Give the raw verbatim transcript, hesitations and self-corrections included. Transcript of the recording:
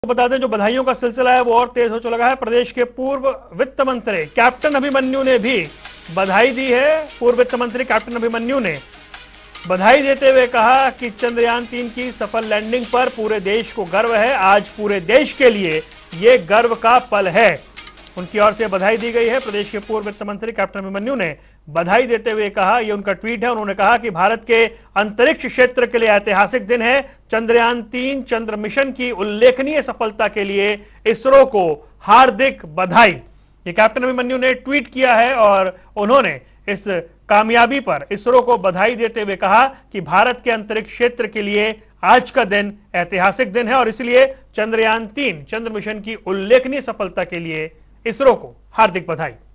बता दें जो बधाइयों का सिलसिला है वो और तेज हो चुका है। प्रदेश के पूर्व वित्त मंत्री कैप्टन अभिमन्यु ने भी बधाई दी है। पूर्व वित्त मंत्री कैप्टन अभिमन्यु ने बधाई देते हुए कहा कि चंद्रयान तीन की सफल लैंडिंग पर पूरे देश को गर्व है। आज पूरे देश के लिए ये गर्व का पल है। उनकी ओर से बधाई दी गई है। प्रदेश के पूर्व वित्त मंत्री कैप्टन अभिमन्यु ने बधाई देते हुए कहा, यह उनका ट्वीट है। उन्होंने कहा कि भारत के अंतरिक्ष क्षेत्र के लिए ऐतिहासिक दिन है। चंद्रयान तीन चंद्र मिशन की उल्लेखनीय सफलता के लिए इसरो को हार्दिक बधाई। ये कैप्टन अभिमन्यु ने ट्वीट किया है और उन्होंने इस कामयाबी पर इसरो को बधाई देते हुए कहा कि भारत के अंतरिक्ष क्षेत्र के लिए आज का दिन ऐतिहासिक दिन है और इसलिए चंद्रयान तीन चंद्र मिशन की उल्लेखनीय सफलता के लिए इसरो को हार्दिक बधाई।